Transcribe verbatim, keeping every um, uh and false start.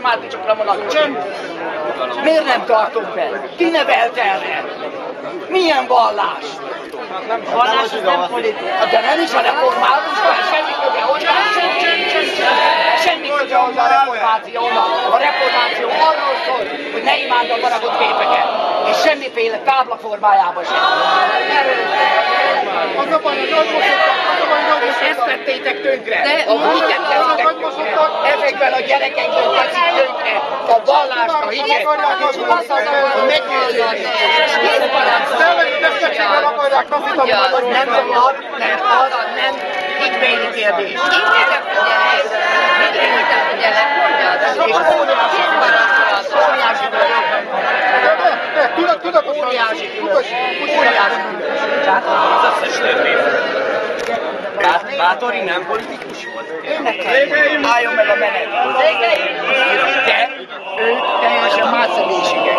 reformátusokra vonatkozik. Miért nem tartunk be? Ki nevelt erre? Milyen vallás? Vallás az nem politika. De nem is a reformátusban, semmi köze hozzá. Semmi köze hozzá a reformációnak. A reformáció arról szól, hogy ne imádd a faragott képeket. És semmiféle tábla formájában sem. Az a baj, hogy nagymosodtak, az a baj, hogy nagymosodtak. Ezt tettétek tönkre. A hitet teszitek tönkre. Ezekben a gyerekekben teszik tönkre. A vallást, a hitet. A meggyőződést. Testségben akarják taszítani a magyarországot. Nem szabad, mert az nem hitbéli kérdés. Mit hitem, figyelek, mondjad. És óriási különbség. Óriási különbség. Tudatosan. Óriási különbség. Óriási különbség. Bátori nem politikus volt? Álljon meg a menet. De ő teljesen más személyisége.